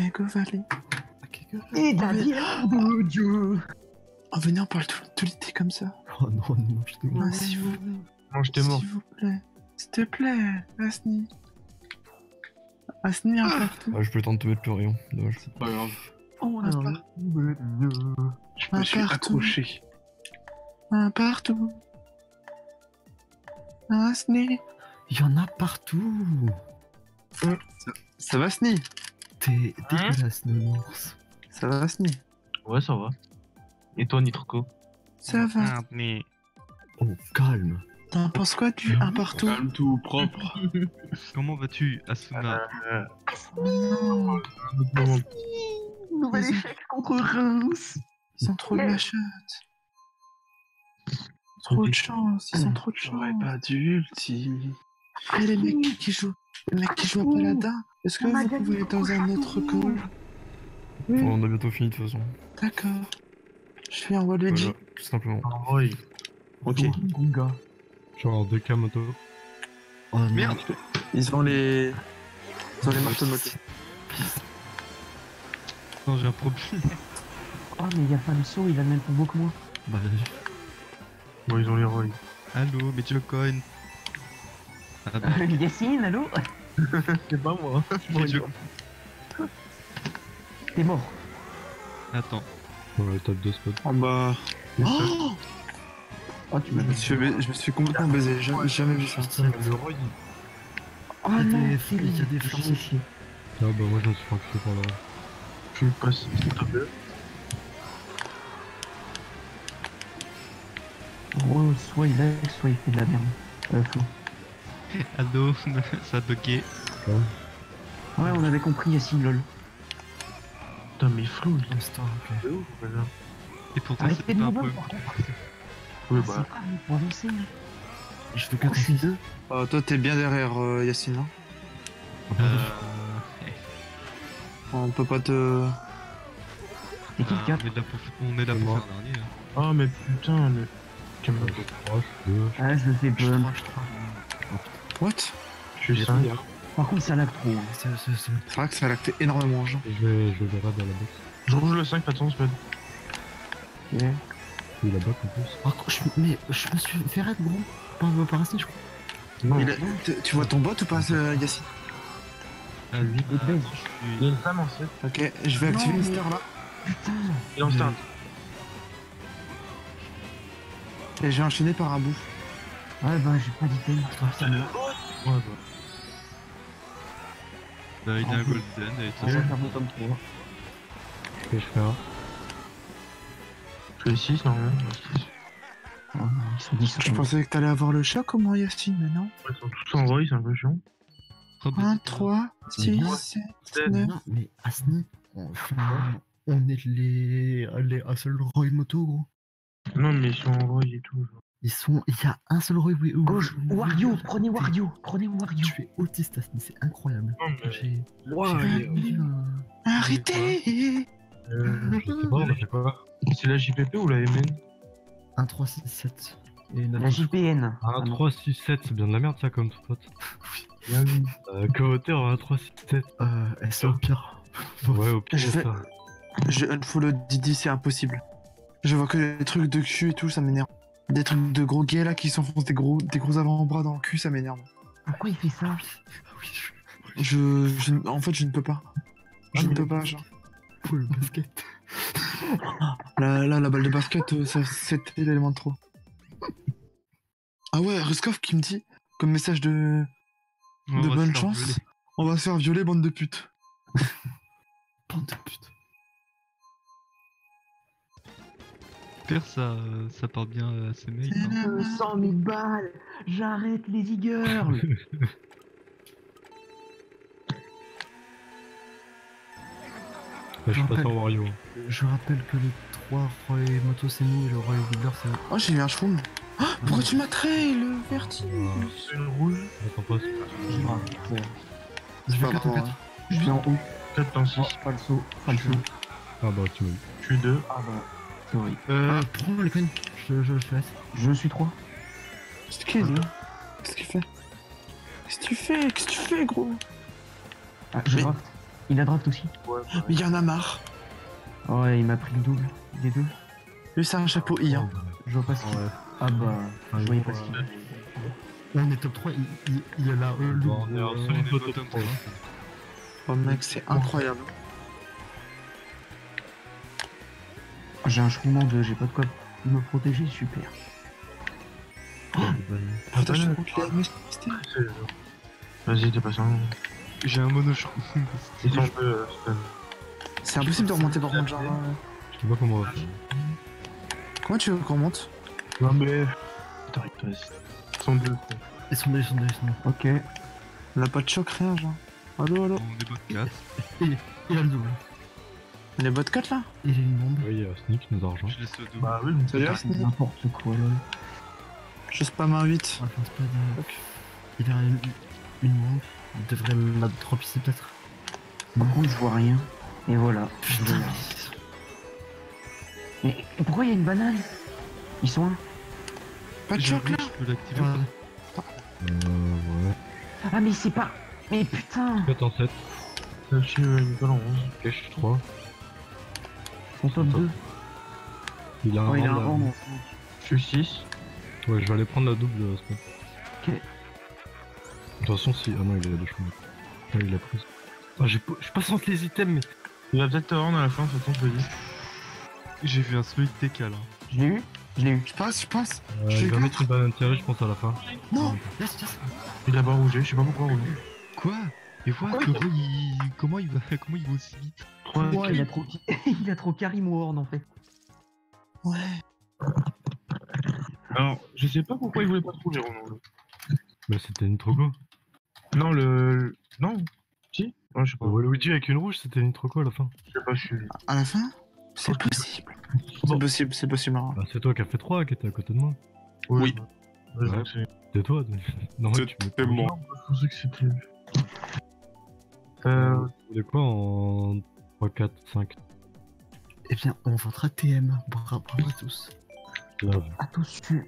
Allez, go, Valet. Ok, go. Et Daniel de Dieu. Oh, venez, on parle tout l'été comme ça. Oh non, non, je te Ah, s'il vous Mange tes morts. S'il vous plaît. S'il te plaît, Asni. Asni, un partout. Ah, je peux tenter de te mettre le rayon, dommage. C'est pas grave. On Un a partout. Je me Un suis partout. accroché. Un partout. Asni. Il y en a partout. Ça va, Sni? T'es dégueulasse, nounours. Ça va, Sni? Ouais, ça va. Et toi, Nitroco? Ça va. Merde, mais Oh, calme. T'en penses quoi du un partout? Calme tout, propre. comment vas-tu, Asuna? Non, Nouvel échec contre Reims. ils sont trop de la chatte. Trop de chance, ils ont trop de chance. J'aurais pas dû ulti. Et les mecs qui jouent à Paladin, est-ce que On a vous gagné pouvez être dans un contre autre Château. call? On a bientôt fini de toute façon. D'accord. Je fais un Waluigi. Voilà, tout simplement. En vrai. Ok. Gunga. Genre 2K moto. Oh non. Merde. Ils ont les marteaux de moto. Non, j'ai un problème. Oh, mais il y a pas le saut, il a le même combo que moi. Bah vas-y. Bon, ils ont les rois. Allô, mais le coin. Ah bah, Yacine, allô? C'est pas moi. Medjo- T'es mort. Attends. Dans le top 2 spot. En bas. Oh, Oh, tu je me suis complètement baisé, j'ai jamais vu ça. Le roi, Oh Il y a non, des- c'est il y a des j'ai flammes. chier. Ah bah moi je me suis fait enculer par là. Je passe, s'il te plaît. Gros, soit il lève, soit il fait de la merde. Fou. Allô, ça a bugué. Ouais, on avait compris, Yacine, lol. Putain, mais flou, il Instant, ok. est ouf, voilà. Et pourtant, Arrêtez c'est de pas un me peu. voir, par contre. Oui, C'est bah. pas pour avancer. Je fais Oh, je suis deux. Toi, t'es bien derrière Yacine, hein. Euh... On peut pas te. T'es qui le on cap? est là on est là C'est pour moi. faire dernier. hein. Oh, mais putain, mais. Calme-toi. 3, 2. Ah, je le fais Je bum. crois, je crois. What? Je suis 5. Par contre, ça lag trop. C'est C'est vrai que ça a lacté énormément, genre. Je le verrai dans la box. Je rouge le 5, attention, Spud. Ok. Oui, la box en plus. Oh, mais je me suis fait raid, gros. Par Asni, je crois. Non, Tu vois ton bot ou pas, Yacine? Ah, oui, Et base. il y a une femme en 7. Ok, je vais activer Non, Mister là. Putain. Il est en start. Et je vais enchaîner par un bout. Ouais, bah, j'ai pas d'item. Ça me... Ouais, bah. il a un golden et On va faire mon tome 3. Ok, je fais un. Je fais 6, normalement. Oh non, ils sont 10 Je pensais que t'allais avoir le chat, comment Yacine, mais non. Ils sont tous en vrai, c'est un peu chiant. 1, 3, 6, 7, 9. Non, mais Asni, on est les un seul Roy moto, gros. Non, mais ils sont en vrai et tout. genre. Il y a un seul Roy. Gauche, Wario, prenez Wario, prenez Wario. Tu es autiste, Asni, c'est incroyable. Non, mais. J'ai Ouais, Arrêtez! Je sais pas, on a fait quoi? c'est la JPP ou la MN? 1, 3, 6, 7 et 9. La JPN. 1, Ah non. 3, 6, 7, c'est bien de la merde ça comme spot. Bien vu. Co-auteur 1, 3, 6, 7. C'est au pire. Ouais, au pire, Je fais- ça. Je unfollow Didi, c'est impossible. Je vois que des trucs de cul et tout, ça m'énerve. Des trucs de gros gays là qui s'enfoncent des gros avant-bras dans le cul, ça m'énerve. Pourquoi il fait ça? En fait, je ne peux pas. Je ne peux pas, genre. Pour le basket. Là, la balle de basket, c'était l'élément de trop. Ah ouais, Ruskov qui me dit, comme message de On va se bonne faire chance, violer. on va se faire violer, bande de putes. Bande de pute. Pire, ça part bien à ses mails. hein. 100 000 balles. J'arrête les e-girls. Je suis passé rappelle. en Wario. Je rappelle que les 3 Roy moto c'est mis et le Roy Wheeler c'est. Oh, j'ai eu un shroom. Oh, pourquoi tu m'as trail, le vertige? C'est une rouge. Attends pas. Je pas vais 4 en grave, 4. Je suis en haut. 4 dans 6. Oh, pas le saut, pas le saut. Ah bah tu m'as dit. Je suis 2. Ah bah, c'est horrible. Prends les coins. Je te laisse. Je suis 3. Qu'est-ce qu'il dit? Qu'est-ce qu'il fait? Qu'est-ce que tu fais? Qu'est-ce que tu fais, gros? Ah, je Mais- draft. Il a draft aussi. Mais il y en a marre. Ouais, il m'a pris le double. Des deux. Lui, c'est un chapeau I. Hein. Je vois pas ce qu'il Ouais. Ah bah, Ouais, je voyais ouais. pas ce qu'il On est top 3, il y a là le Bon, on est en solide on est bottom bottom 3. Oh mec, c'est incroyable. J'ai un chouement de j'ai pas de quoi me protéger, super. Putain, je compte les MST. Vas-y, t'es passé un. J'ai un mono, je crois. Ils sont un peu. C'est impossible de remonter par contre, genre. Je sais pas comment on va faire. Comment tu veux qu'on monte? Non, mais. T'arrives, vas-y. Ils sont deux. Ils sont deux. Ok. On a pas de choc, rien, genre. Allo, allo. On est bot 4. Il a le double. Les bots 4 là? Il est une bombe. Oui, il y a Sneak, nous a rejoint. Je laisse le double. Bah oui, mais Salut, c'est Asni. N'importe quoi là. Je spam un 8. On va faire spade. Il a une bombe. Il devrait mettre 3 pistes peut-être. Par contre, je vois rien. Et voilà. Putain. Mais pourquoi il y a une banane? Ils sont là. Pas de J'ai choc là? je peux l'activer. Ouais. Ouais. Ah mais c'est pas. Mais putain. 4 en 7. Là-dessus, Nicolas en 11. Cache 3. Son top 2. Il a un Oh, il a un rang, là. rang. non. Je suis 6. Ouais, je vais aller prendre la double spot. Ok. De toute façon, si. Ah non, il a des chemins. Ah, il a pris. Ah, je passe entre les items, mais. Il va peut-être te rendre à la fin, de toute façon, je le dis. J'ai vu un solide TK là. Je l'ai eu. Je l'ai eu. Je passe. Il J'ai va eu mettre une banane tirée, je pense, à la fin. Non. Yes, yes. Il a pas rougé, je sais pas pourquoi rougé. Quoi? Et voilà comment il va aussi vite? 3 Ouais, il a trop. Il a trop Karim au horn en fait. Ouais. Alors, je sais pas pourquoi il voulait pas trop Jérôme. Bah, c'était une Troco. Non, le. Non. Si? Ouais, je sais pas. Ouais, Luigi avec une rouge, c'était une Troco à la fin. Je sais pas, je suis. À la fin? C'est possible. C'est possible. Hein. Bah, c'est toi qui as fait 3 qui était à côté de moi. Oui. Ouais, Ouais. c'est. C'est toi. Non, C'est- tu me c'est bon. Je pensais que c'était. Vous voulez quoi en 3, 4, 5? Eh bien, on votera TM. Bravo à tous. Là, Attention.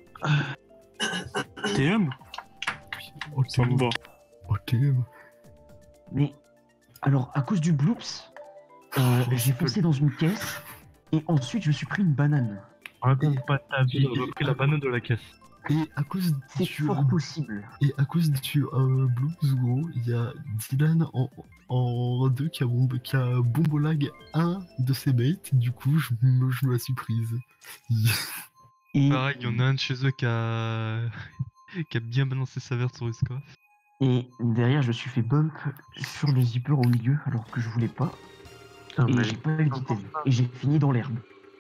TM? Oh, Ça me va. Oh, TM. Mais alors à cause du bloops, j'ai foncé dans une caisse et ensuite je me suis pris une banane. Raconte pas ta vie. il a repris la banane de la caisse. Et à cause C'est du fort possible. Blues, gros, il y a Dylan en 2 qui a bombolag un de ses mates. Du coup, je me la suis prise. Et, Pareil, il y en a un de chez eux qui a qui a bien balancé sa verte sur Uskoff. et derrière je me suis fait bump sur le zipper au milieu alors que je voulais pas. Et j'ai pas eu d'item. Et j'ai fini dans l'herbe.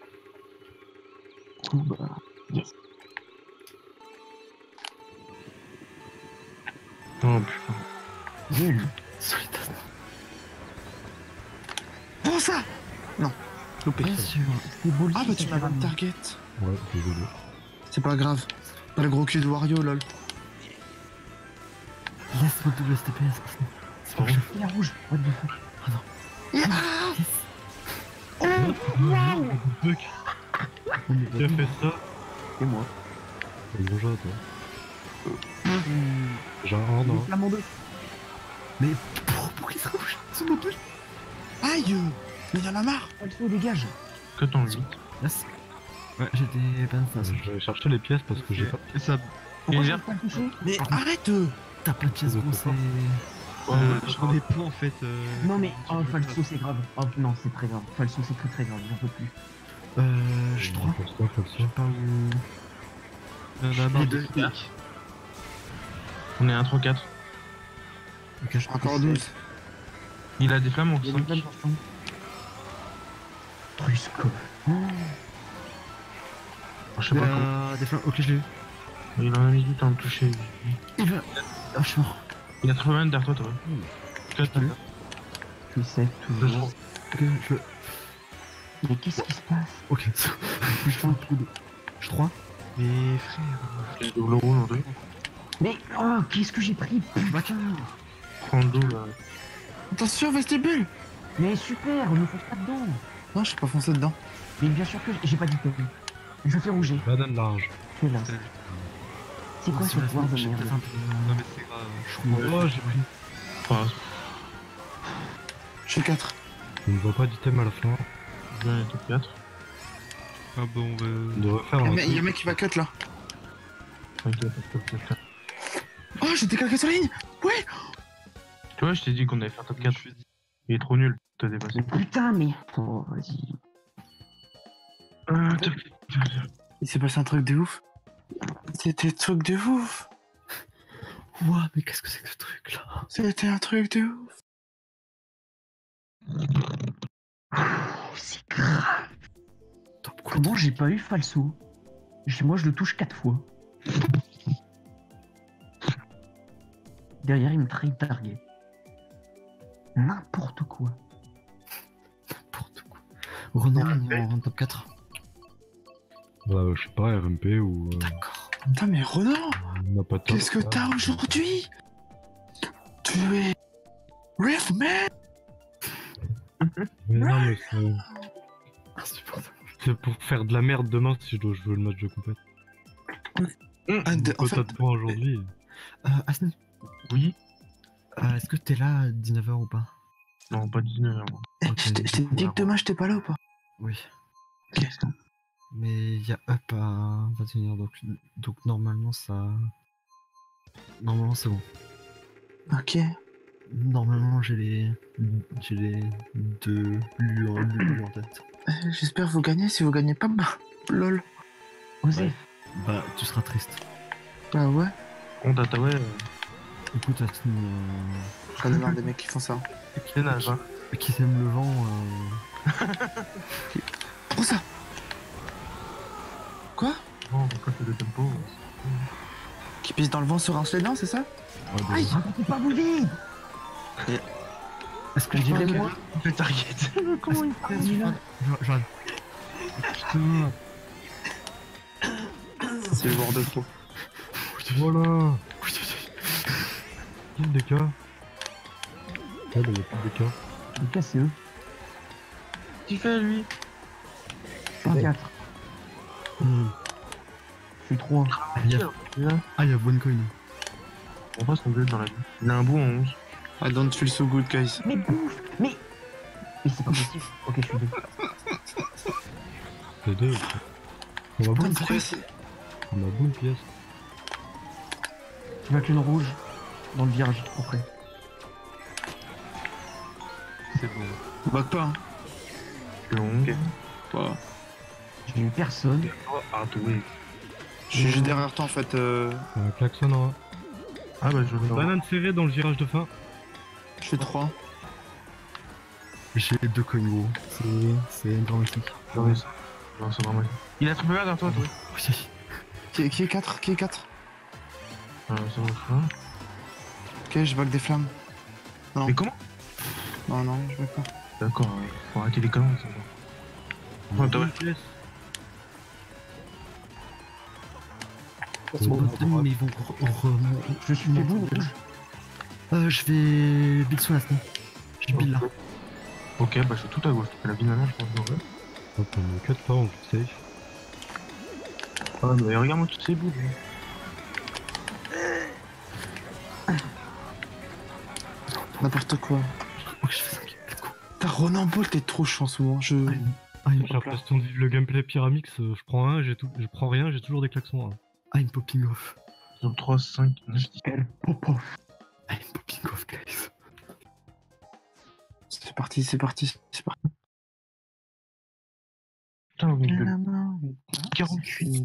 Du coup, bah, yes. Oh putain. Nul. Solidas. Prends ça! Non. Loupé. Bien sûr. C'est beau le Ah bah six, tu m'as ça un fait target. Ouais, désolé. C'est pas grave. Pas le gros cul de Wario, lol. Laisse-moi double STPS. C'est pas grave. la rouge. What the fuck. Fuck, On est qui a fait ça? C'est moi. Bonjour à toi. J'ai un rang, Le non? flamant 2. Mais pourquoi il se rouge sur mon double? Aïe! Mais y'en a marre! Falso, dégage. Que t'en 8. Yes. Ouais. J'ai des bandes. Je vais chercher les pièces parce que j'ai pas. Et ça, Pourquoi Et j'ai pas touché? Mais arrête! T'as pas de pièces, gros, c'est. j'en ai pas en fait. Non mais oh, Falso c'est grave. Oh non c'est très grave. Falso c'est très grave, j'en peux plus. Je 3. Comme ça. Pas où. Il y en a marre Les de deux. flics. On est à 3-4. Ok, je Encore 12. Il a des flammes en Il y a des 5. planes par contre. Trusco. Oh. Je sais pas comment. Des flammes. Ok, je l'ai eu. Il en a mis 8 à me toucher. Il va. Ah, je suis mort. Il a 80 derrière toi, toi. Salut. Tu sais toujours. Ok, je. Mais qu'est-ce qui se passe? Ok. Je fais un coup de. Je 3. Mais frère. J'ai double rouge en 2. Mais oh qu'est-ce que j'ai pris? Putain. 32 là. Attention, vestibule! Mais super, ne fonce pas dedans. Non, je suis pas foncé dedans. Mais bien sûr que j'ai pas d'item. Je fais rouger. Banane large. C'est là. C'est quoi ce pouvoir de merde? Non mais c'est grave. Oh, j'ai pris. Enfin, Je suis 4. Je ne vois pas d'item à la fin. Ouais, top 4. Ah bon, On devrait faire un. Il y a un mec qui va cut là. T'inquiète, top 4. Oh, j'étais claqué sur la ligne. Ouais. Tu vois, je t'ai dit qu'on allait faire top 4. Il est trop nul, t'as dépassé. Mais putain, mais. Oh, vas-y. Top 4. Il s'est passé un truc de ouf. C'était un truc de ouf. Ouah, mais qu'est-ce que c'est que ce truc là? C'était un truc de ouf. Oh, c'est grave. Top quoi? Comment j'ai pas eu falso? Moi, je le touche 4 fois. Derrière, il me trahit target. N'importe quoi. N'importe quoi. Renan, on est en top 4. Bah, je sais pas, RMP ou. D'accord. Putain, mais Ronan, On n'a pas de top. qu'est-ce que t'as aujourd'hui? Tu es. Riff, man! Mais non, mais Insupportable. c'est pour faire de la merde demain si je dois jouer le match de compète. En En fait, de points aujourd'hui. Asni, Oui. est-ce que t'es là à 19h ou pas? Non, pas 19h. Ok, je t'ai dit que demain j'étais pas là ou pas? Oui. Ok. Mais il y a up à 21h, donc normalement ça... Normalement c'est bon. Ok. Normalement j'ai les deux lus en tête. J'espère vous gagnez. Si vous gagnez pas, bah. Lol. Osef. Bah tu seras triste. Bah ouais. On data, ouais. Écoute Asni, J'en ai marre des mecs qui font ça. C'est nage, hein. qui s'aime le vent, Prends ça! Quoi? Bon, pourquoi c'est de tempo? Qui pisse dans le vent sur un sled, c'est ça? Aïe, racontez pas vos vies. Est-ce que Je dirais que- moi. Le target. Comment il Est-ce que- J'arrive. Putain, C'est le joueur de trop. voilà. Qui le DK? Ah bah y'a plus de DK. Les cas, c'est eux. Qui fait lui? 1-4. Je suis 3. Il y a OneCoin. On passe son but dans la vie. Il a un bout en 11. I don't feel so good, guys. Mais bouffe. Mais c'est pas possible. Ok, je suis 2. C'est deux. On va bout une Pourquoi pièce. On a bout une pièce. Tu vas que une rouge dans le virage trop près. c'est bon. Bug pas, hein. Je suis 11. Ok. Bah, J'ai eu personne. Ah, oui. je suis juste derrière toi en fait. Un klaxon en 1. Ah bah je vais Banane serrée dans le virage de fin. Je fais 3. J'ai deux coins gros. C'est dramatique. Non, c'est vraiment. Il a triple derrière toi, toi. Oui. Qui est 4? Qui est 4? C'est bon, je vois. Ok, je bug des flammes. Non. Mais comment? Non, non, je bug pas. D'accord, faut arrêter les conneries, ça va. On a t'as bout ouais. une pièce. Mais ils vont Je suis fait boule rouge. je vais build sur Asni. Je build là. Ok, bah je suis tout à gauche. La banane, je pense que Hop, on est 4 pas, on joue safe. Ah, mais regarde-moi toutes ces boules. N'importe quoi. Ok, je fais 5. Let's go. T'as Ronan Ball, t'es trop chaud en ce moment. Ah, il me J'ai pop l'impression de vivre le gameplay Pyramix, je prends un, je prends rien, j'ai toujours des klaxons. Hein. Ah, il me popping off. Sur 3, 5, 9, 10. Elle pop off. Ah, il me popping off, guys. C'est parti, c'est parti, c'est parti. Putain, mais gueule. 48.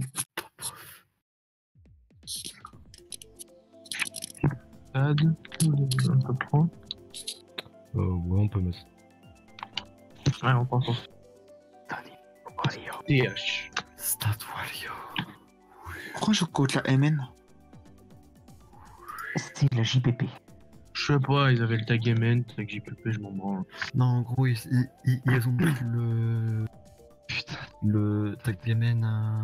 Stade. Un peu trop. Ouais, on peut mettre. Ouais, on pense. TH. Stat Wario. Pourquoi je cote la MN? C'est de la JPP. Je sais pas, ils avaient le tag MN, tag JPP, je m'en branle. Non, en gros, ils ont pris le. Putain. Le tag gamen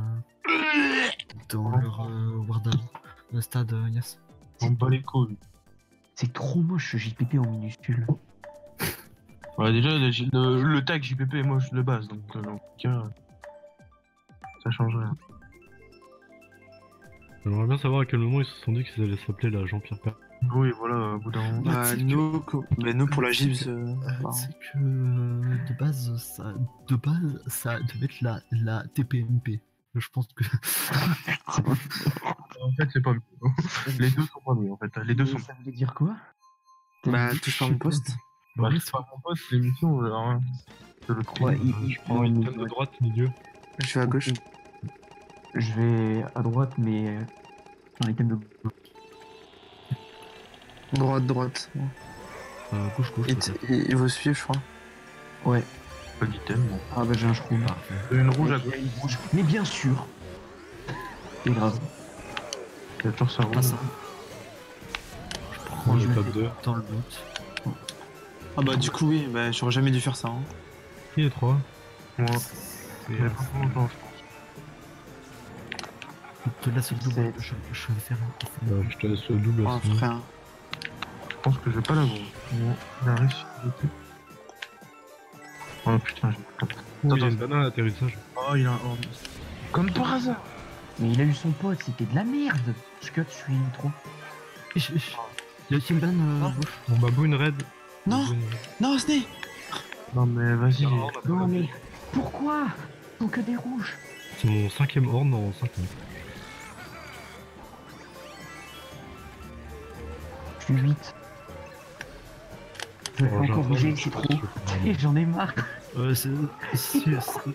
dans leur Wardal. Le stade, yes. On bat les couilles. C'est trop moche ce JPP en minuscule. Ouais, déjà, le tag JPP est moche de base, donc dans le cas, ça change rien. J'aimerais bien savoir à quel moment ils se sont dit qu'ils allaient s'appeler la Jean-Pierre Pernaut. Oui, voilà, au bout d'un moment. Bah, nous pour la Gibbs. C'est que de base, ça devait être la TPMP. Je pense que. En fait, c'est pas mieux. Les deux sont pas mieux, en fait. Les deux sont. Ça veut dire quoi? Bah, touche pas mon poste. Bah, oui, c'est pas mon poste, l'émission, genre. Hein. C'est le truc. Ouais, Je prends une item de droite, milieu. Je vais à gauche. Je vais à droite, mais dans l'item de. Droite. Gauche. Il vous suivre, je crois. Ouais. Pas d'item, bon. Ah bah j'ai un shroom. Une rouge à Il y gauche. a une rouge. Mais bien sûr. C'est grave. Il y a toujours ça rouge. ça. Prends le top 2. Dans le doute. Ah bah du coup oui, bah j'aurais jamais dû faire ça. Hein. Qui est 3? Moi, C'est il y a pas longtemps, je de la seule double. Je vais faire Je te laisse le double Oh sinon. frère. Je pense que je vais pas l'avoir. Bon, il a réussi. Oh putain, j'ai pas. Oh, il y a une banane à l'atterrissage. Oh, il a un horn. Comme par hasard. Mais il a eu son pote, c'était de la merde. Je suis trop. Il y a une banane gauche. Bon, babou, une raid. Non, Babou, une raid. non, Sné. Non, mais vas-y. Non, on a pas Non perdu. mais pourquoi? Ils sont que des rouges. C'est mon 5ème horn en 5 ans. Je suis 8. Je vais Oh, encore bouger, c'est trop. Et j'en ai marre. Si tu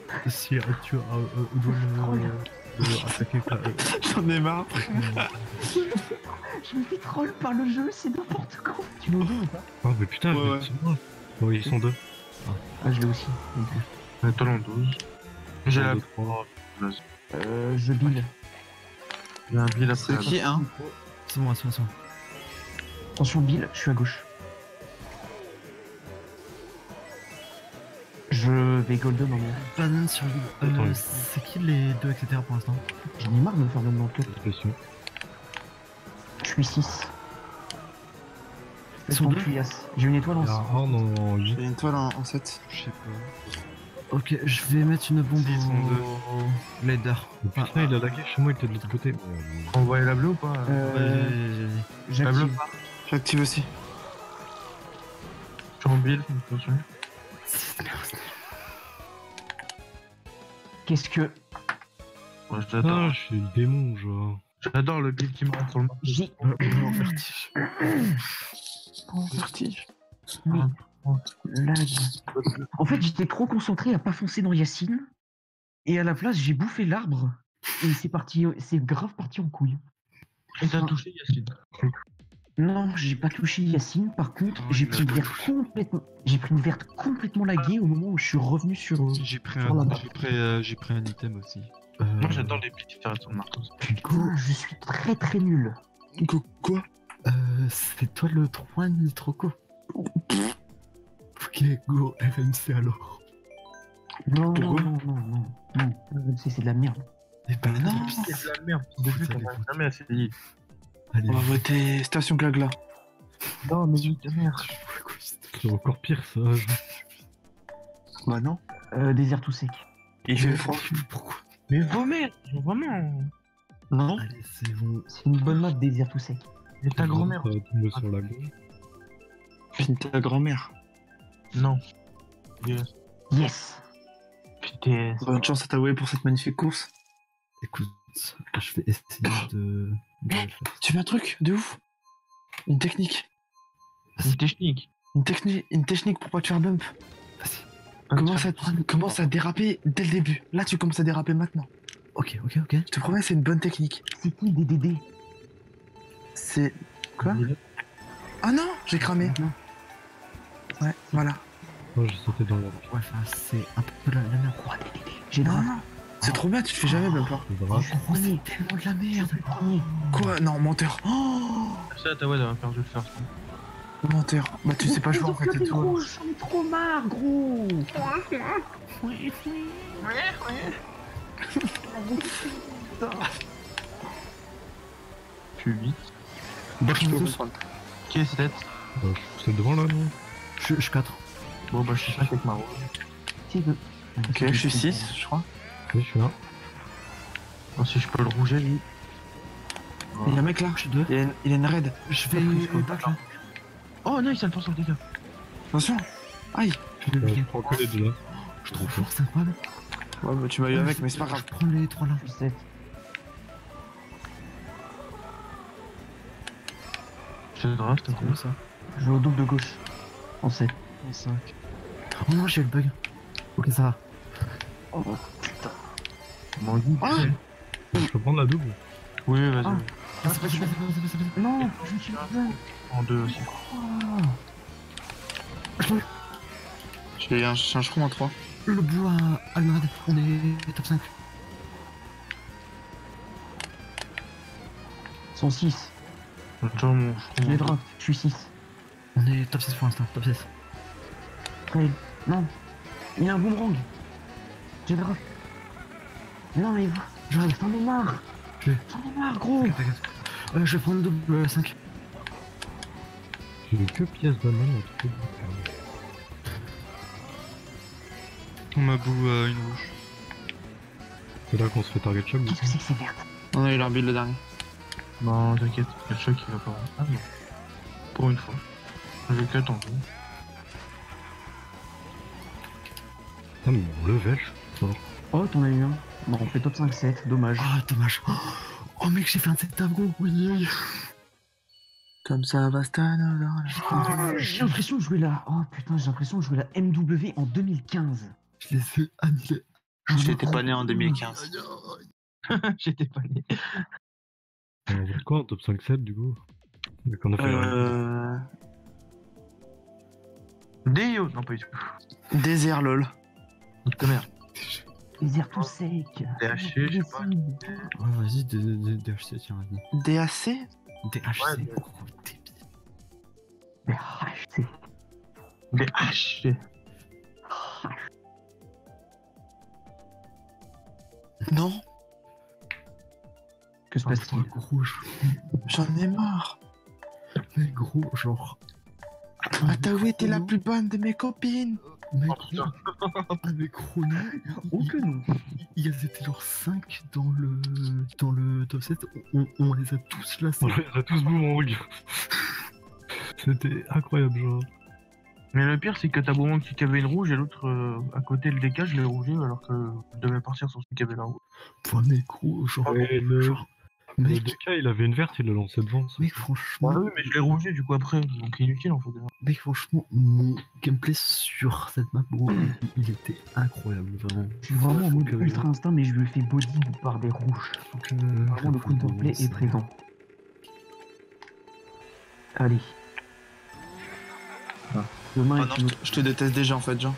dois attaquer. J'en ai marre. Je me fais troll par le jeu, c'est n'importe quoi. Tu l'as ou pas? Ah, mais putain, Ouais, ouais. c'est moi. Oh, ils sont 2. Ah, je l'ai aussi. Talon 12. J'ai la. Je build. J'ai un bill C'est après. qui, hein? C'est moi. Attention, Bill, je suis à gauche. Je vais golden en moi. Banane sur Attends. c'est qui les deux, etc. pour l'instant? J'en ai marre de me faire donner dans le cœur. Pression. Je suis 6. Ils sont deux. J'ai une étoile en Il y a un 6. horn en 8. J'ai une toile en 7. Je sais pas. Ok, je vais mettre une bombe Ils sont deux. au leader. Putain, il a lagué chez moi, il était de l'autre côté. On voit la bleue ou pas? J'active. J'active aussi. Je suis en bill, attention. Qu'est-ce que. Ouais, Ah, j'adore. je suis le démon, genre. J'adore le bill qui me rentre sur le marché. J'ai. En vertige. Vertige. Mais. Lag. En fait, j'étais trop concentré à pas foncer dans Yacine. Et à la place, j'ai bouffé l'arbre. Et c'est parti. C'est grave parti en couille. Et t'as touché Yacine. Non, j'ai pas touché Yacine. Par contre, Oh, j'ai il pris une a verte complètement. J'ai pris une verte complètement laguée au moment où je suis revenu sur. J'ai pris Sur la un, map. j'ai pris un item aussi. Moi, j'adore les billes qui s'arrêtent sur le marteau. Putain, je suis très nul. Quoi? C'est toi le 3 Nitroco. Ok, go, RMC alors. Non, Pourquoi non. C'est de la merde. Eh ben non. C'est de la merde. Depuis qu'on va jamais assez vite. Allez, On va voter Station Glagla. Non, mais oui, de merde. C'est encore pire, ça. Bah non. Désert tout sec. Il fait froid. Pourquoi? Mais vraiment, vraiment. Non. Allez, c'est bon. C'est une bonne map désert tout sec. Et ta grand-mère. Ça va tomber sur la gauche. Finis ta grand-mère. Non. Yes. Yes. Putain. Bonne chance à t'avouer pour cette magnifique course. Écoute, je vais essayer de le faire. Tu veux un truc de ouf? Une technique. C'est technique. Une technique pour pas te faire bump. Vas-y. Commence à déraper dès le début. Là, tu commences à déraper maintenant. Ok. Je te promets, c'est une bonne technique. C'est qui DDD? C'est... Quoi? Ah non, j'ai cramé. Non. Ouais, voilà. Oh, j'ai sauté dans l'arbre. Ouais, enfin, c'est un peu la merde. Quoi DDD? J'ai Non, drap. non. C'est trop bien, tu te fais jamais bump. hein. Le drap. Je suis le premier. Tellement de la merde. Le premier. Quoi? Non, menteur. Oh, Ça, t'as ouais d'avoir perdu le faire. menteur. Bah, tu sais pas jouer en fait, c'est tout. Gros, j'en ai trop marre, gros. Je suis 8. Qui est 7? Bah, c'est devant là, non? Je suis 4. Bon, bah, je suis 5 avec ma rouge. C'est deux. Ok, je suis 6, je crois. Oui, je suis là. Bon, si je peux le rouger, lui. Il y a un mec là. Je suis deux. Il a une raid. Je vais back là. Oh nice, ça me force le dégât. Attention. Aïe. Je vais Je le prends que les deux là. Je suis trop fort, c'est incroyable. Ouais, bah tu m'as eu avec, mais c'est pas grave. Je prends les 3 là. Je suis 7. Je draft, t'as Comment ça? Je vais au double de gauche. En 7. En 5. Oh non, j'ai eu le bug. Ok, ça va. Oh putain. Mon goût. Ah. Je peux prendre la double. Oui, vas-y. Ah. Ah, c'est pas, c'est pas, c'est pas, c'est pas, c'est pas. Non, je me suis pas besoin. En 2 aussi. J'ai un shroom en 3. Le bout à Almad, on est top 5. Ils sont 6. Genre mon Je les drop. Je suis 6. On est top 6 pour l'instant, top 6. Trail. Non. Il y a un boomerang. J'ai drop. Mais non, mais vous. J'en ai marre. Je vais. J'en ai marre, gros. Je vais prendre double 5. J'ai que pièce de mana. On m'a bout une rouge. C'est là qu'on se fait target shop. Qu'est-ce que c'est que ces vertes? On a eu leur build le dernier. Non, t'inquiète, il y a le choc qui va pas. Ah non. Pour une fois. Je vais que attendre. Putain, mais mon level, je suis fort. Oh, t'en as eu un. Bon, on fait top 5-7. Dommage. Ah, dommage. Oh mec, j'ai fait un setup gros. Oui. Comme ça, Bastano dans la... J'ai l'impression de jouer la. Oh putain, j'ai l'impression de jouer la MW en 2015. Je les ai annulés. J'étais pas né en 2015. J'étais pas né. On va quoi en top 5-7 du coup? Vu qu'on a fait la Dio. Non, pas du tout. Désert, lol. Ta mère. Les airs tout secs. DHC, je sais pas. Ouais, vas-y, DHC, tiens, vas-y. DAC DHC. Oh, débile. Mais HC. DHC. Non, Que se Oh, passe-t-il? putain, gros, j'en ai marre. mais gros, genre. Ataoué, t'es la plus bonne de mes copines. Mec, Oh, putain. avec Chrono, Oh que non. ils étaient genre 5 dans le top 7. On les a tous là. On les a tous boomerang. C'était incroyable, genre. Mais le pire, c'est que t'as beau qui avait une rouge et l'autre à côté le DK, je l'ai rougé alors que je devais partir sur celui qui avait la rouge. Ouais, mais gros, genre. Et le Mec, DK, il avait une verte, il l'a lancé devant. Ça. mec, franchement. oui, mais je l'ai rougé du coup après, donc inutile en fait. Mec, franchement, mon gameplay sur cette map, gros, il était incroyable, vraiment. Je suis vraiment en mode Donc, ultra instinct, mais je me fais body par des rouges. donc, Vraiment, le counterplay est présent. Allez. Ah. Demain, Oh non, je te déteste déjà en fait, Jean.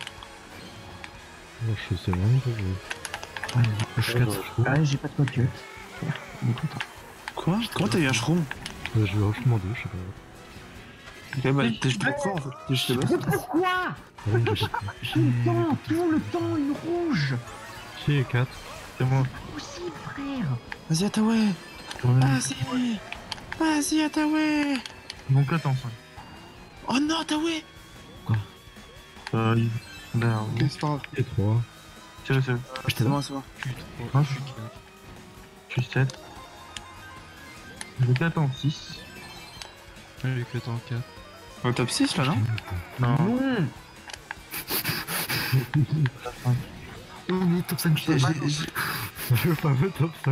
Je sais vraiment pas. jouer. Allez, push 4. Ah, j'ai pas de pote. Il est content. Quoi? Comment t'as eu un shroom? Je vais vachement deux, je sais pas. Ok, bah t'es juste trop fort en fait. T'es juste le boss. Mais pourquoi? Ah oui, j'ai pas. Tout le temps, une rouge. Qui est 4? C'est moi. Possible, frère. Vas-y, Ataoué. Vas-y. Vas-y, Ataoué. Donc là, t'es en 5. Oh non, Ataoué. Merde. Ok, c'est pas grave. Qui est 3? C'est C'est bon, c'est bon. Ah, je suis 7. Je vais 4 en 6. J'ai que t'en 4. Au top 6 là, non? Non. Non. On est top 5. Le fameux top 5.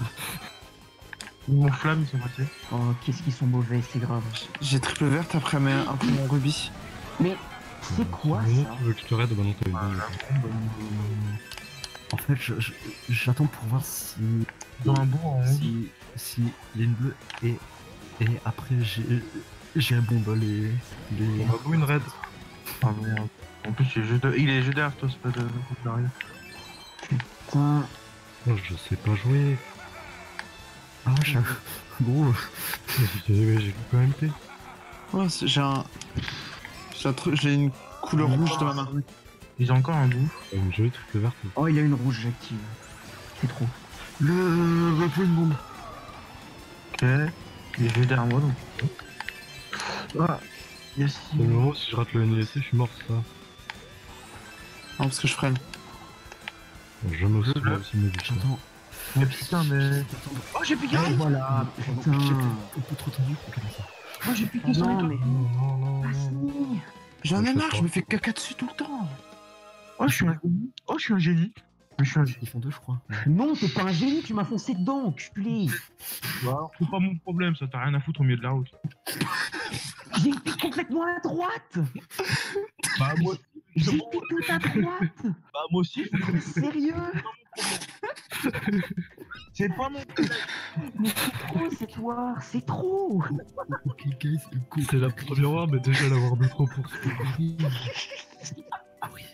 Mon flamme, c'est passé. Oh, qu'est-ce qu'ils sont mauvais, c'est grave. J'ai triple verte après un peu mon rubis. Mais c'est quoi Vraiment, ça? tu veux que je te raide? Bah non, t'as une bonne. En fait, j'attends pour voir si Dans un bourg en 11. si il y a une bleue et après j'ai un bon bol et On va vous une raid. Ah merde. En plus, il est jeu derrière toi, c'est pas de coup derrière. Putain. Oh, je sais pas jouer. ah wesh, gros. J'ai quand même été. Ouais, j'ai une couleur rouge dans ma main. Ils ont encore un bout. Une jolie triple verte. Oh, il a une rouge, j'active. C'est trop. Le repos une bombe. Ok. Il est jeu derrière moi donc. Ah. Yes. C'est le moment où si je rate le NESC, je suis mort, c'est ça. Non, parce que je freine. Je me aussi me dis ça. J'entends Mais putain, mais. Oh, j'ai piqué! Et voilà, putain. Un peu trop tendu pour caler ça. Oh, j'ai piqué sur les Non, toits! mais. Non. Vas-y. J'en ai Je sais marre, pas. je me fais caca dessus tout le temps. Oh, je suis un génie! Oh, je suis un génie! Mais je suis un génie! Ils font deux, je crois. Non, t'es pas un génie, tu m'as foncé dedans, enculé. Bah, c'est pas mon problème, ça, t'as rien à foutre au milieu de la route. J'ai piqué complètement à droite. Bah, moi, J'ai piqué tout à droite. bah, moi aussi, Sérieux? c'est pas mon problème! Mais c'est trop cette histoire, c'est trop. Ok, guys, go. C'est la première fois, mais déjà l'avoir de trop pour Arrive. Arrive.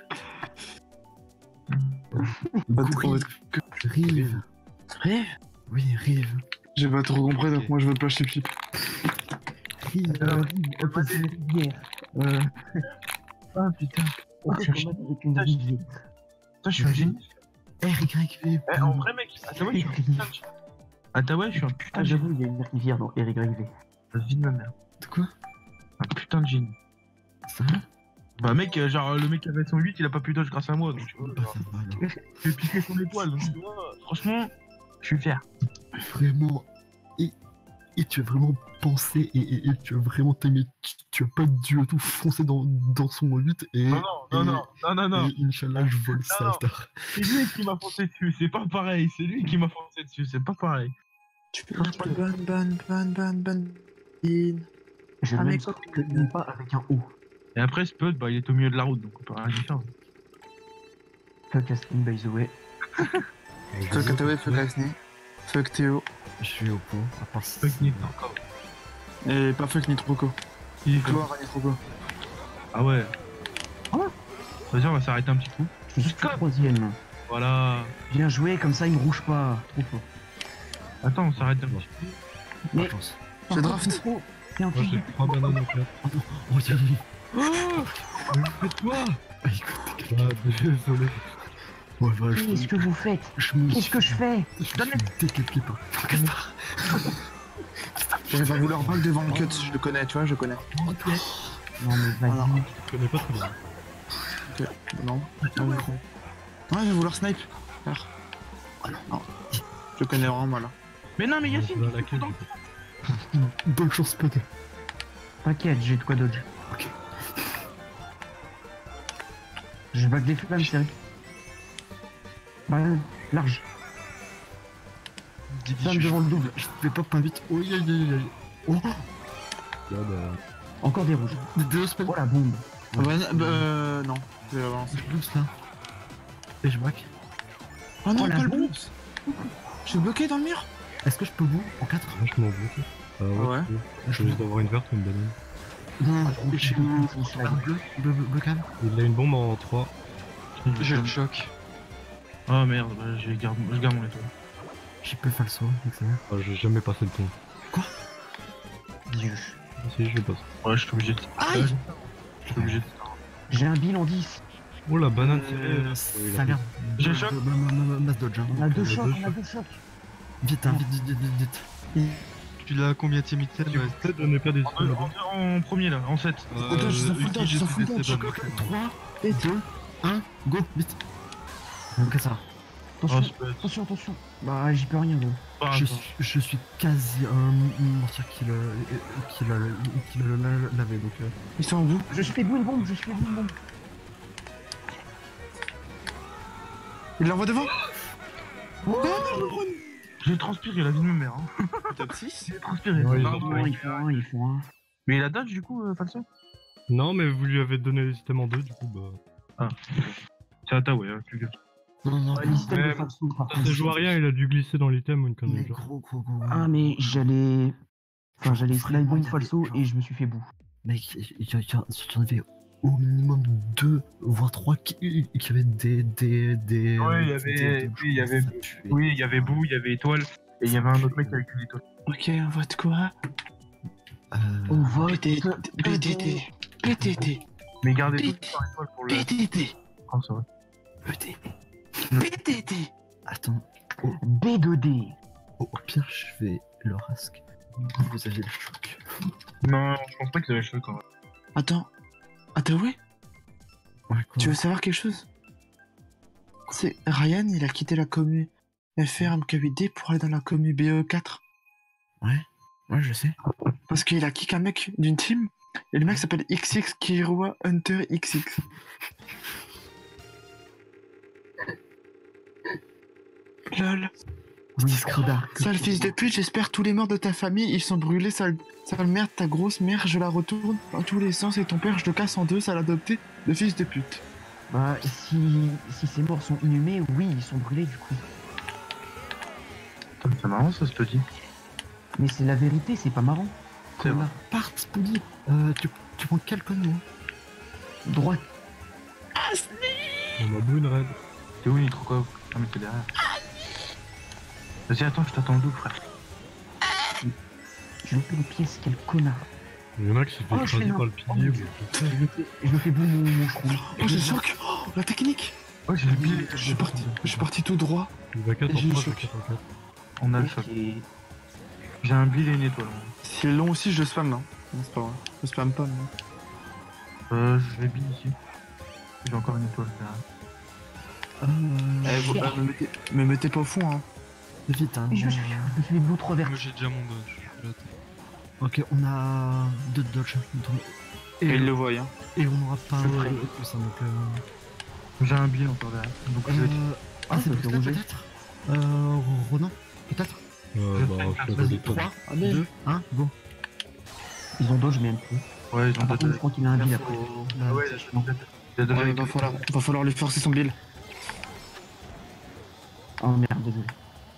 Pas Go, trop. Rive. Rive. Oui, Rive. J'ai pas trop compris, donc Ok. moi je veux pas chip chip. Rive. Ok, c'est une rivière. Ah, putain! Oh, Ok, je suis un génie! avec une rivière. Putain, je suis un génie! RYV. Eh, en vrai, mec, ah, t'as ouais, je suis un putain de génie! Ah, t'as ouais, je suis un putain Ah, de génie! j'avoue, il y a une rivière dans Eric Rivet. La vie de ma mère. De quoi? Un putain de génie. Ça va? Bah, mec, genre, le mec avec son 8, il a pas pu dodge grâce à moi, donc tu vois. Bah, genre, ça va alors. j'ai piqué son étoile, donc tu vois, franchement, je suis fier. Vraiment. Et tu as vraiment pensé et tu as vraiment t'aimé. Tu as pas du tout foncé dans son 8 et. Non, non. Et Inch'Allah, je vole ça, Non. star. C'est lui qui m'a foncé dessus, c'est pas pareil. C'est lui qui m'a foncé dessus, c'est pas pareil. Tu peux ban. Je Ah, ne mais m'exprime pas avec un O. Et après, Spud, bah, il est au milieu de la route, donc on peut rien faire. Fuck Astin, by the way. Fuck Atawe, fuck Asni. Fuck Théo. Je suis au point, à part ça. Fuck Nick, encore. Et pas fuck Nitroco. Il est Gloire à Nitroco. Ah ouais. Ah. Vas-y, on va s'arrêter un petit coup. Je suis troisième. Voilà. Bien joué, comme ça il me rouge pas. Trop fort. Attends, on s'arrête un petit coup. Mais- Pas chance. J'ai draft. T'es un Moi j'ai fusil. 3 bananes au clap. Oh, tiens, Fais-toi. ah, écoute, Ah, désolé. ouais, voilà, Qu'est-ce que vous faites? je me Qu'est-ce que je fais? Je me suis décapité par Castar. J'avais pas vouloir back devant le cut, je le connais, tu vois, je connais. Non mais Alors. vas-y. Je connais pas très bien. Ok, non. Ouais, je vais vouloir snipe. Frère. Non. Je connais vraiment là. Mais non, mais Yacine, Dans laquelle Bonne chance, Spud. T'inquiète, j'ai de quoi dodge. Ok. Je bague des flammes, sérieux. Bah, large. Flamme devant le double. Je fais pas vite. Oh, aïe, aïe, aïe, aïe. Oh, Là, bah. Encore des rouges. deux Spud. Oh la bombe. Non. Je vais avancer. Je boost là. Et je back. Oh non, Oh, la pas le bombe. boost. Je suis bloqué dans le mur. Est-ce que je peux bout en 4? Vachement bloqué. Ah ouais. Ouais. tu peux. Je vais juste avoir une verte ou une banane. Non, j'ai Flag. bleu calme. Il a une bombe en 3. J'ai le choc. Oh merde, bah, je garde mon étoile. J'ai peu falso, excellent. Ah, j'ai jamais passé le pont. Dieu. Ah, si, je le passe. Ouais, je suis obligé de. Aïe. Je suis obligé de. J'ai un bill en 10. Oh la banane, Ça a l'air. J'ai le choc. Mass dodge. Hein. On a deux le chocs, deux on a deux chocs. Vite, hein, vite. Tu l'as à combien de item? Tu vas peut-être donner pas des items là-bas. En premier là, en 7. Attends, je s'en fous, je s'en fous, 3, 2, 1, go, vite. Ok, ça va. Oh, Attention, Spud. attention, attention. Bah, j'y peux rien, gros. Pas Je grave. suis quasi un mortier qui l'a lavé, donc... Ils sont en bout. Je suis fait bout une bombe, je suis fait bout une bombe. Il l'envoie devant. J'ai transpiré la vie de ma mère. Hein. Top 6. J'ai transpiré. Ouais, Non, ils ont- mais- Il faut un, il faut un. Mais il a dodge du coup, Falso? Non, mais vous lui avez donné les items en 2, du coup, bah. C'est Atawe, hein, plus que. Non, Les systèmes de mais Falso, par Ça contre. se joue à rien, il a dû glisser dans l'item ou une connerie mais du genre. gros. Ah, mais j'allais. Enfin, j'allais slide bomb Falso et je me suis fait bout. Mec, il y en avait au minimum 2, voire 3 qui avaient des... Ouais, il y avait- oui, il y avait- Oui, il y avait Bou, il y avait Étoile, et il y avait un autre mec avec une étoile. Ok, on vote quoi? On vote. PTT. PTT. Mais gardez Pit. tout par étoile pour le. PTT. Oh, ça va. PTT. Attends, B2D. au pire, je vais le rasque. Vous avez le choc. Non, je pense pas que ça va être chaud quand même. Attends. Attends, ouais. Ouais, quoi. Tu veux savoir quelque chose? C'est Ryan, il a quitté la commune FR MK8D pour aller dans la commu BE4. Ouais, je sais. Parce qu'il a kick un mec d'une team, et le mec s'appelle XX Kirua Hunter XX. Lol. Oui, Scrodar. Sale fils de pute, j'espère tous les morts de ta famille, ils sont brûlés, sale merde, ta grosse mère, je la retourne dans tous les sens, et ton père, je le casse en deux, sale adopté de fils de pute. Bah, si ces morts sont inhumés, oui, ils sont brûlés du coup. C'est marrant ça, se dit. Mais c'est la vérité, c'est pas marrant. C'est vrai. Part, Spoody. Tu prends quel con, moi? Droite. On a beau une raid. T'es où Nitrocop? Ah mais t'es derrière. Vas-y attends, je t'attends d'où frère? J'ai loupé les pièces, quel connard. Il y en a qui s'est fait Oh, je écraser fais par le pilier. Je me fais boum mon chroum. Oh, j'ai choc. Oh, la technique. Ouais, j'ai le billet. Je suis parti tout droit. Il va 4 en J'ai 3, choc. 4 en 4. On a le Ok. choc. J'ai un billet et une étoile. Si long aussi, je le spam là. Non, c'est pas vrai. Je spam pas, mais... Je vais billet ici. J'ai encore une étoile derrière. Me mettez pas au fond, hein. Vite, hein. Mais je me suis fait des blue 3 verts. Moi j'ai déjà mon dodge. J'attends. Ok, on a 2 dodge. Et il le voit, hein. Et on n'aura pas Je ferai. plus, hein, donc... J'ai un billet encore derrière. Donc je vais Ah, c'est ça fait peut-être, rouger. peut-être Ronan, peut-être Bah, je fais des 3, Ah, mais- 2, 1, go. Ils ont dodge, mais un peu. Ouais, ils ont Par contre, je peut-être. crois qu'il a un bill après. Ah ouais, il a déjà Ouais, va falloir lui forcer son bill. Oh merde, désolé.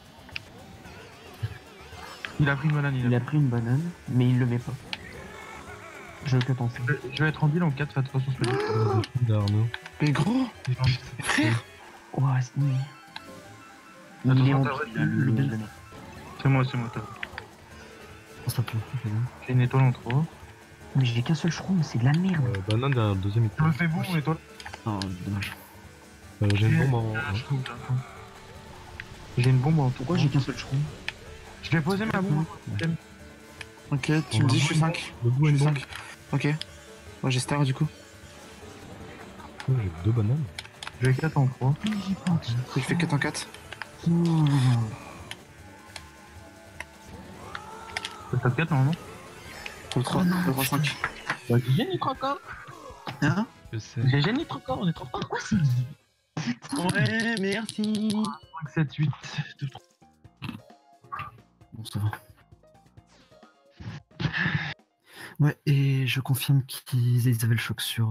Il a pris une banane, Il a pris une banane, mais il le met pas. Je le cut en fait. Je vais être en bilan en 4, de toute façon, je peux dire. d'Arnaud. Mais gros, frère. Oh, c'est nul. Attends, Il est en attends, bill, le bill de mec. C'est moi, t'as. On s'en fout. J'ai une étoile en 3. Mais j'ai qu'un seul shroom, c'est de la merde. Banane derrière le deuxième Tu me étage. fais bon, étoile? Oh, dommage. J'ai une bombe en. J'ai une bombe en 3. Pourquoi j'ai qu'un seul shroom? Je vais poser ma bombe. Ok, tu me dis, je suis 5. Le bout a Je une suis bombe. 5. Ok. Moi, j'ai star du coup. J'ai 2 bananes. J'ai 4 en 3. J'y pense. Je fais 4 en 4. T'as 4 normalement? Ou 3, 3, 5. Bah, j'ai Nitrocop. Hein? Je sais. J'ai Nitrocop, on est trop fort. Pourquoi c'est... Ouais, merci. 5, 7, 8. Bon, ça va. Ouais, et je confirme qu'ils avaient le choc sur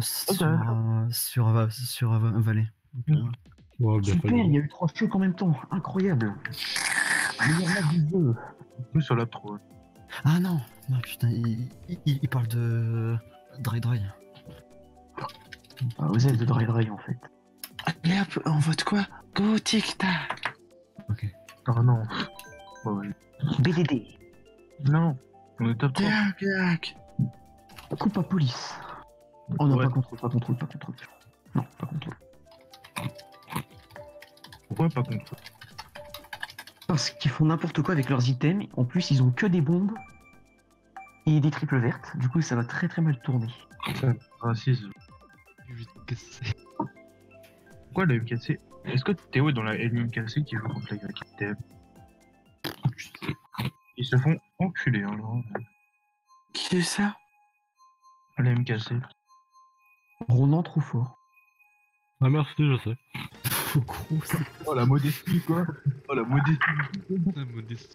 Valet. Ouais, bien Super, fallu. il y a eu 3 chocs en même temps. Incroyable. Meilleur match du jeu. Plus sur la pro. Ah non, putain, il parle de Dry. Ah, vous êtes de Dry en fait. Allez hop, on vote quoi? Go tic-tac. Ok. Oh non. Ouais. BDD. Non. On est top 3. Tac, tac. Coupe à police. Oh non, Ouais. pas contrôle. Non, pas contrôle. Pourquoi pas contre? Parce qu'ils font n'importe quoi avec leurs items. En plus, ils ont que des bombes et des triples vertes. Du coup, ça va très très mal tourner. Racisme. Vite cassé. Pourquoi la MKC? Est-ce que Théo est dans la MKC qui joue contre la YTM? Ils se font enculer, hein, Laurent. Qui est ça? La MKC. Ronan trop fort. Ah merci, je sais. Gros, c'est Oh la modestie quoi. Oh la modestie. Ah, modeste.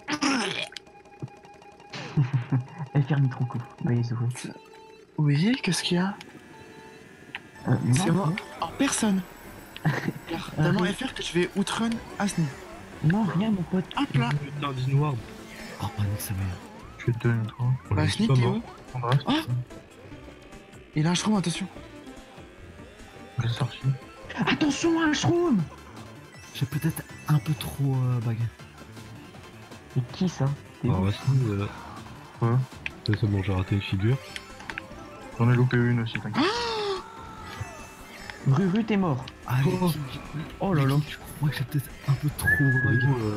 FR Nitroco. Veuillez se voir. Oui, qu'est-ce qu'il y a? C'est Non, moi. Oh, personne. Tellement FR que je vais outrun Asni. non, rien mon pote. Hop là. Putain, Dinoir. Oh, panique, ça va. Je vais te donner 3. Bah, Asni, t'es où? Ah, Il a un shroom, attention. j'ai sorti. Attention à un shroom. J'ai peut-être un peu trop bag. Mais qui ça? T'es Ah où? ouais, si, Quoi? c'est bon, j'ai raté une figure. J'en ai loupé une aussi, t'inquiète. Ruru, t'es mort. Ah, Oh là là. Je crois que j'ai peut-être un peu trop bag.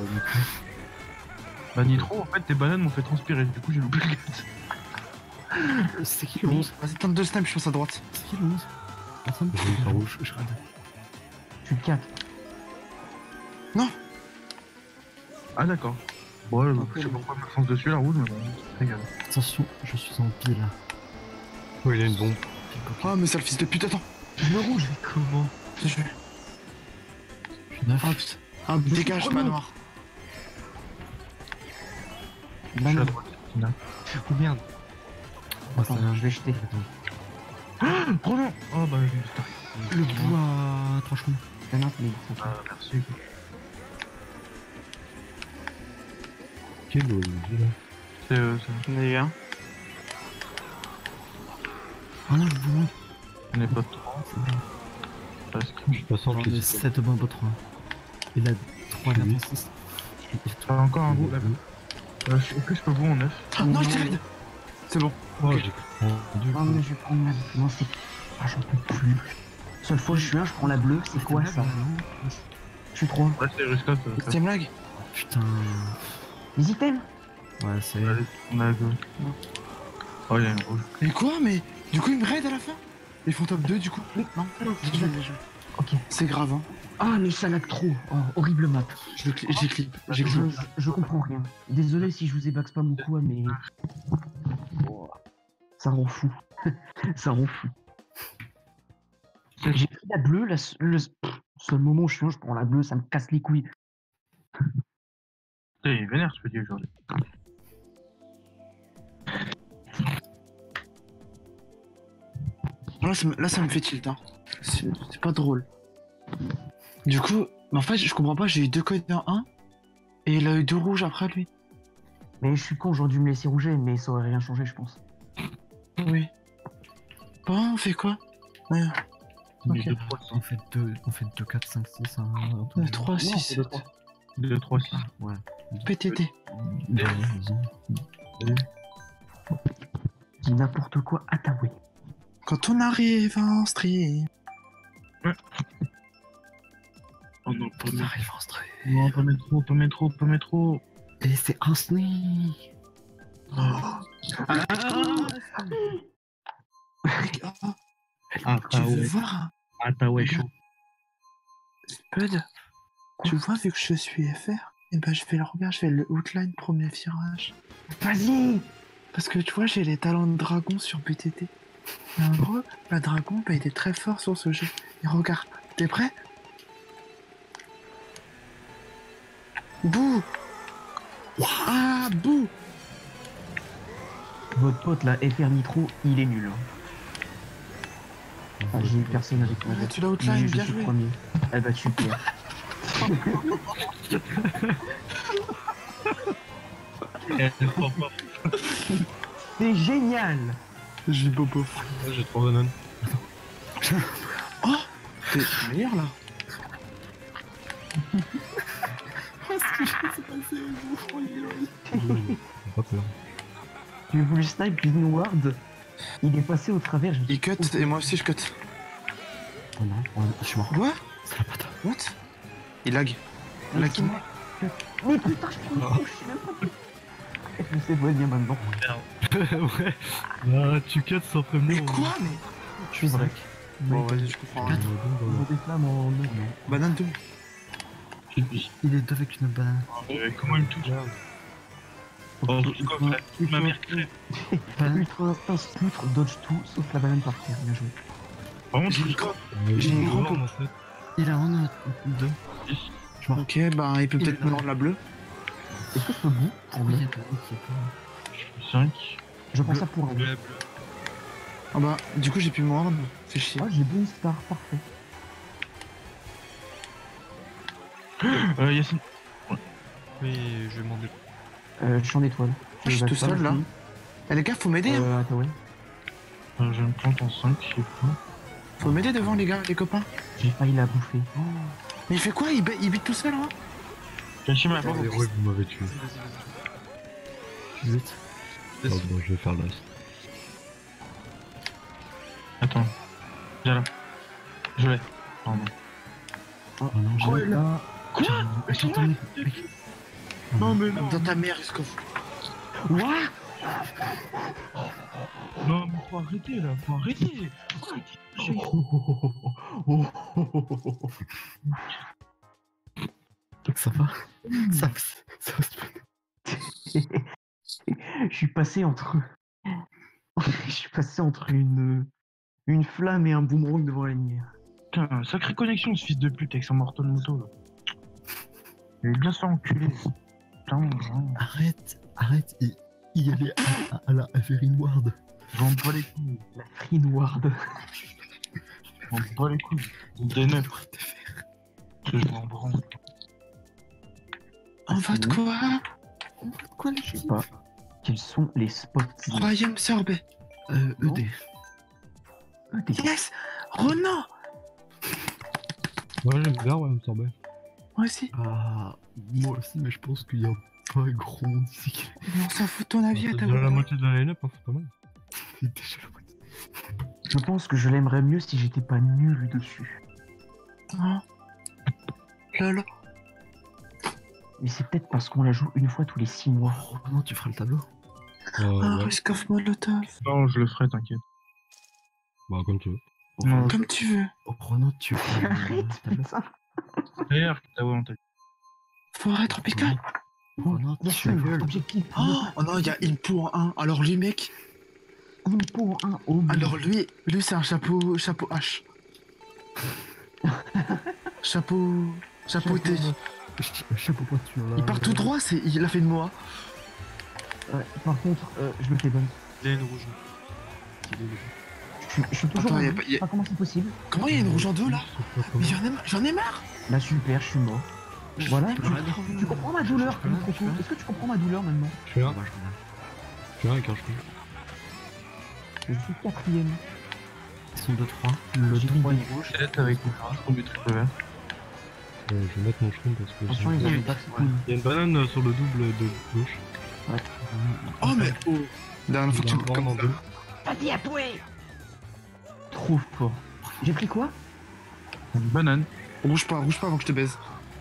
Bah Nitro, en fait tes bananes m'ont fait transpirer, du coup j'ai loupé le 4. C'est qui le 11? Vas-y, tente de snap, je pense à droite. C'est qui le 11? Personne? J'ai eu ça rouge. Je rate. Tu le 4. Ah d'accord. Ouais, je sais pas pourquoi je me fonce dessus la rouge, mais bon, c'est grave. Attention, je suis en pile. Ouais, il a une bombe. Ah, mais sale fils de pute, attends. Le rouge. Comment? Je vais. Je suis 9. Ah putain. Ah, dégage, manoir. Je suis à Banane. droite. Là. Oh merde. Attends, je vais jeter. Trop bien. Oh bah putain. Le bois tranchant. Banane, mais c'est Ah merci. Quel là. C'est J'en ai eu un. Ah non, le bois. on est pas trop. Parce que Je passe entre J'en ai les 7 bombes au 3. Et là, 3 Oui. là, 6. t'as encore un goût là. Est-ce que je peux vous en neuf? Ah, non, je t'ai raid. C'est bon. Oh, Ok. j'ai pris Oh, mais je vais prendre la. Non, c'est. Ah, j'en peux plus. Seule fois que je suis un, je prends la bleue. C'est quoi ça? Je suis trop. Ouais, c'est Ruscott. Deuxième lag. Putain. Les items? Ouais, c'est. Allez, on a deux. Oh, il y a une rouge. Mais quoi? Mais du coup, ils me raid à la fin? Ils font top 2 du coup? Non. Ok. C'est grave, hein. Ah, mais ça lag trop. Oh, horrible map. J'ai clip. J'ai Je, clip. je comprends rien. Désolé si je vous ai backspam ou quoi, mais. Ça rend fou. Ça rend fou. J'ai pris la bleue, le seul moment où je suis un, je prends la bleue, ça me casse les couilles. Il est vénère, je peux dire aujourd'hui. Là, ça me fait tilt, hein. C'est pas drôle. Du coup, en fait, je comprends pas, j'ai eu 2 codes en 1 et il a eu 2 rouges après lui. Mais je suis con, j'aurais dû me laisser rouger, mais ça aurait rien changé, je pense. Oui. Bon, on fait quoi? Ouais. Ok. 2, 3, 6. On fait 2, 4, 5, 6. 1, 3, 6, 7. 2, 3, 6. Ouais. PTT. Ouais, vas-y. Dis n'importe quoi à ta way. Quand on arrive en stream. Oh non, pas On mettre. arrive en stream. Non, pas mettre trop, pas mettre trop, pas mettre trop. Et c'est un sneak. Ah, Ah, tu veux ouais. voir Ah, t'as ouais, chaud. Spud? Tu vois, vu que je suis FR, et ben je vais le regarder, je fais le outline premier virage. Vas-y! Parce que tu vois, j'ai les talents de dragon sur BTT. Et en gros, la dragon, bah, il est très fort sur ce jeu. Et regarde, t'es prêt? Bouh! Ah, bouh! Votre pote là, FR Nitro, il est nul. Hein. Ah, j'ai eu personne avec moi. Ouais, tu l'as Mais outline, je bien suis joué. premier. Elle va super. C'est génial! J'ai bobo. J'ai 3 bananes. Oh! T'es meilleur là? Pas peur. J'ai voulu snipe Ward. Il est passé au travers. Je me suis Il cut et moi aussi je cut. dit, oh non, je suis mort. Quoi? C'est la patate. What? Il lag. Lag. Laissez-moi. Mais putain, je prends une couche, je sais même pas. Je sais pas bien maintenant. Ouais. Bah, tu cut sans prévenir. Mais quoi? Mais. Je suis vrai. Bon, vas-y, je comprends. Quatre. On a des flammes en deux. Banane tout. Il est deux avec une banane. Comment il me touche? Oh, Ruscott, là, toute ma mère crève. Banane. Ultra instinct, splutre, dodge tout, sauf la banane par terre. Bien joué. Par contre, J'ai une Ruscott, J'ai une grande en fait. Il a un, deux. Ok, bah il peut peut-être me rendre la bleue. Est-ce que je peux bout Ah oui, il y a pas qui est pas. je suis 5. Je prends ça pour un. Bleu. Ah bah, du coup j'ai pu mordre. Fais chier. Ah, j'ai bon star, parfait. Yacine. Oui, je vais demander. Je suis en étoile. Je suis tout seul là. Eh les gars, faut m'aider. Hein. Attends, ouais. Je me plante en 5, je sais pas. Faut m'aider devant les gars, les copains. J'ai failli la bouffer. Oh. Mais il fait quoi? Il bite tout seul hein? Yacine m'a pas. Les héros, vous m'avez tué. Vite. Oh, bon, je vais faire l'as. Attends. Viens là. Je l'ai. Pardon. Oh non, j'ai Oh, il pas. Quoi? Attends, attends, mec. Non, mais non. Dans ta mère, Ruskov. What? Non, mais faut arrêter là, faut arrêter. Pourquoi Ça va. Ça va se Je suis passé entre. Je suis passé entre une flamme et un boomerang devant la lumière. Putain, sacrée connexion ce fils de pute avec son morceau de moto là. Il est bien se faire enculer. Putain, vraiment. Arrête, il y allait à la Everine Ward. J'en bats les couilles. La Freenward. J'en bats les couilles. Des neufs. Que je m'en branle. On va de quoi? Quoi, Je sais pas. Quels sont les spots? Royaume sorbet. ED. Yes! Ronan! Ouais, j'aime bien, ouais, me semblait. Moi aussi. Ah, moi aussi, mais je pense qu'il y a pas un gros monde ici. Mais on s'en fout de ton avis à C'est ta déjà la voix. moitié de la line-up, hein, c'est pas mal. C'est déjà la moitié. Je pense que je l'aimerais mieux si j'étais pas nul dessus. Hein? Lol. Mais c'est peut-être parce qu'on la joue une fois tous les 6 mois. Oh non, tu feras le tableau. Ah, Ouais. Risk of Molotov. Non, je le ferai, t'inquiète. Bah, comme tu veux. Non, Comme tu veux. Oh, Renaud, tu feras le Arrête, tableau. putain. D'ailleurs, que ta voix en tête. Forêt tropicale. Renaud, Bien tu sûr, gueules. objectif. Oh non, il y a Impo en 1. Alors lui, mec. Pour un homme. Alors lui c'est un chapeau H. Chapeau T. Chapeau pointu, là. Il part tout droit, il a fait de moi. Ouais, par contre, je me fais bonne. Il y a une rouge. Je suis toujours Attends, en y a deux. pas- Je sais pas comment c'est possible. Comment il y a une rouge en 2 là? Mais j'en ai marre. Là, super, je suis mort. Voilà, tu comprends ma douleur, Je peux Coco. Est-ce que tu comprends ma douleur maintenant? Je suis un, Dommage, regarde. je suis un avec un cheveu. Je suis 4ème. Ils sont 2-3. Le J'ai mis 3 des est rouge. Tête avec une phrase pour du triple vert. Je vais mettre mon shroom parce que Attention, sinon- ils ont une back cool. il y a une banane sur le double de gauche. Oh mais oh. Dernière fois que tu Il y a un me en deux. Vas-y, à toi! Trop fort. J'ai pris quoi? Une banane. rouge pas avant que je te baise.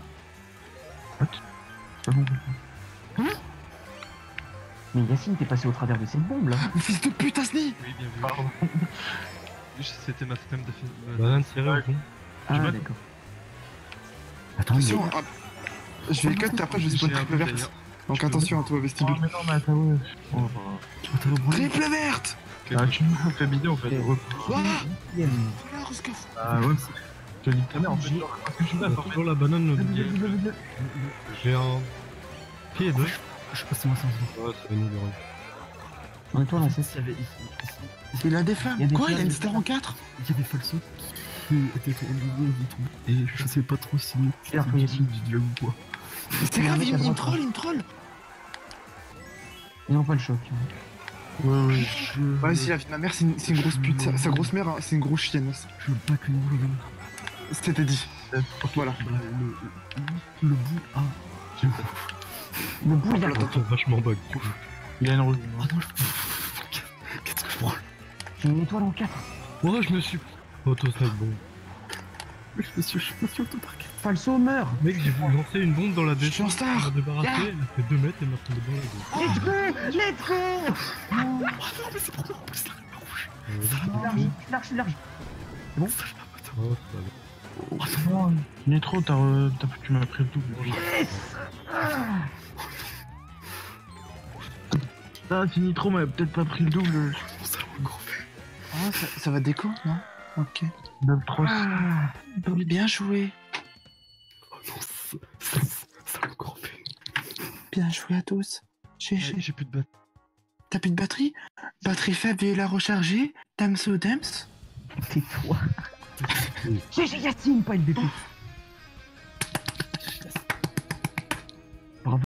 Mais Yacine, t'es passé au travers de cette bombe là. Mais fils de pute, Asni. Oui, bien vu. Pardon. C'était ma flemme de film. Banane tirée au fond. Ah, vois- d'accord. Attends, mais... Attention, je vais cut et après je vais spawn J'ai un triple peu verte. Donc attention à toi, vestibule. Oh, mais non, mais attends, ouais. Oh, bah. Attends, le bras. Triple verte. Ah, tu me fais bider en fait. Ouah. Yacine. Là, Risk of- Ah ouais, je te dis ta mère en fait. Parce que je suis là, en fait. Toujours la banane au milieu. J'ai un pied et deux. Je passe moi sans Ouais, c'est une numéro. On est toi là, Il c'est y avait Il a des flammes. Il y a des Quoi? Il a flammes. une star en 4? falsos qui étaient tournés du tout. Et je sais pas trop si C'est la première du dieu ou quoi. C'est grave, il me troll, il me troll. Ils n'ont pas le choc. Ouais, si la vie de ma mère, c'est une grosse pute. Sa grosse mère, hein, c'est une grosse chienne. Je veux pas que nous le même. C'était dit. Voilà. Bah, le bout A. Le bout, il a C'est vachement bug. Il a une rouge. Oh non, qu'est-ce que je prends? J'ai une étoile en 4. Ouais, je me suis. Auto-snipe, bon. Mais je suis pas sûr de parquet. Falso meurt. Mec, j'ai voulu lancer une bombe dans la Je suis en descente. star. Elle m'a débarrassé, elle a fait 2 mètres et elle m'a retombé dans la gueule. Let's go! Oh non, mais c'est trop bien en plus là, le rouge. Je suis large. Ouais, ça va. Oh, Nitro, tu m'as pris le double. Ah, si Nitro m'avait peut-être pas pris le double. Mon salon gros fait. Ah, ça va déco, non? Ok. 9-3. Ah, bien joué. Oh non, salon gros fait. Bien joué à tous. J'ai plus de batte. T'as plus de batterie? Batterie faible et la recharger? Damso Dams? Tais-toi. J'ai Yacine, pas une BP.